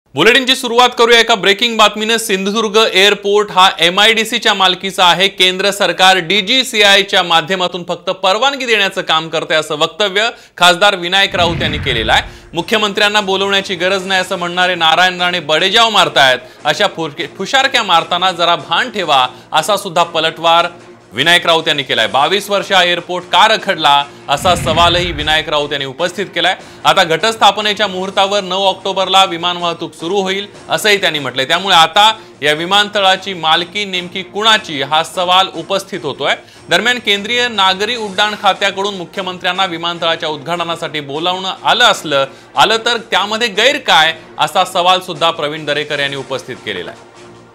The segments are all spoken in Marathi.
बुलेटिनची सुरुवात करूया एका ब्रेकिंग बातमीने। सिंधुदुर्ग एअरपोर्ट हा MIDCच्या मालकीचा आहे। केंद्र सरकार DGCIच्या माध्यमातून फक्त परवानगी देण्याचं काम करते असं वक्तव्य खासदार विनायक राऊत यांनी केलेलं आहे। मुख्यमंत्र्यांना बोलवण्याची गरज नाही असं म्हणणारे नारायण राणे बडेजाव मारतायत। अशा फुशारक्या मारताना जरा भान ठेवा असा सुद्धा पलटवार विनायक राऊत यांनी केलाय। 22 वर्ष एअरपोर्ट का रखडला असा सवालही विनायक राऊत यांनी उपस्थित केलाय। आता घटस्थापनेच्या मुहूर्तावर 9 ऑक्टोबरला विमान वाहतूक सुरू होईल असंही त्यांनी म्हटलंय। त्यामुळे आता या विमानतळाची मालकी नेमकी कुणाची हा सवाल उपस्थित होतोय। दरम्यान केंद्रीय नागरी उड्डाण खात्याकडून मुख्यमंत्र्यांना विमानतळाच्या उद्घाटनासाठी बोलावणं आलं तर त्यामध्ये गैर काय असा सवाल सुद्धा प्रवीण दरेकर यांनी उपस्थित केलेला आहे।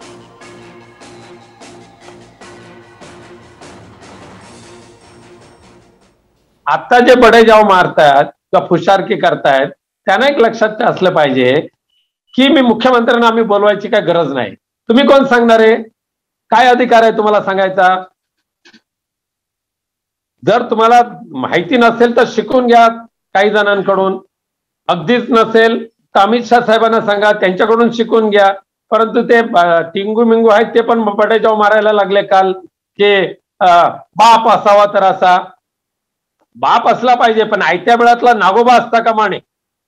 आता जे बडेजाव मारतायत किंवा फुशारकी करतायत त्यांना एक लक्षात असलं पाहिजे की मी मुख्यमंत्र्यांना आम्ही बोलवायची काय गरज नाही। तुम्ही कोण सांगणार आहे? काय अधिकार आहे तुम्हाला सांगायचा? जर तुम्हाला माहिती नसेल तर शिकून घ्या काही जणांकडून, अगदीच नसेल तर अमित शाह साहेबांना सांगा, त्यांच्याकडून शिकून घ्या। परंतु ते टिंगू मिंगू आहेत ते पण बडेजाव मारायला लागले काल की बाप असावा तर असा। बाप असला पाहिजे पण आयत्या वेळातला नागोबा असता का माने?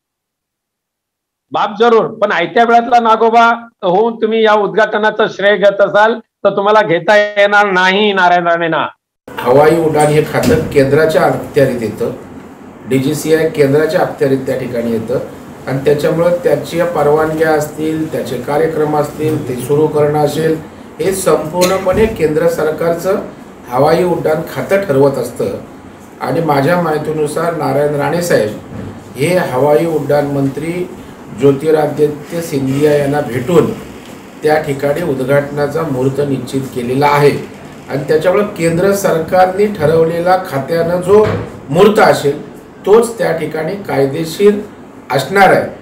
बाप जरूर, पण आयत्या वेळातला नागोबा होऊन तुम्ही या उद्घाटनाचं श्रेय घेत असाल तर तुम्हाला घेता येणार नाही नारायण राणेंना। हवाई उड्डाण हे खातं केंद्राच्या अखत्यारीत येतं, DGCI केंद्राच्या अखत्यारीत त्या ठिकाणी येतं आणि त्याच्यामुळे त्याच्या परवानग्या असतील, त्याचे कार्यक्रम असतील, ते सुरू करणं असेल, हे संपूर्णपणे केंद्र सरकारचं हवाई उड्डाण खातं ठरवत असतं। आणि माझ्या माहितीनुसार नारायण राणे साहेब हे हवाई उड्डाण मंत्री ज्योतिरादित्य सिंधिया यांना भेटून त्या ठिकाणी उद्घाटनाचा मुहूर्त निश्चित केलेला आहे आणि त्याच्यामुळे केंद्र सरकारने ठरवलेला खात्यानं जो मुहूर्त असेल तोच त्या ठिकाणी कायदेशीर असणार आहे।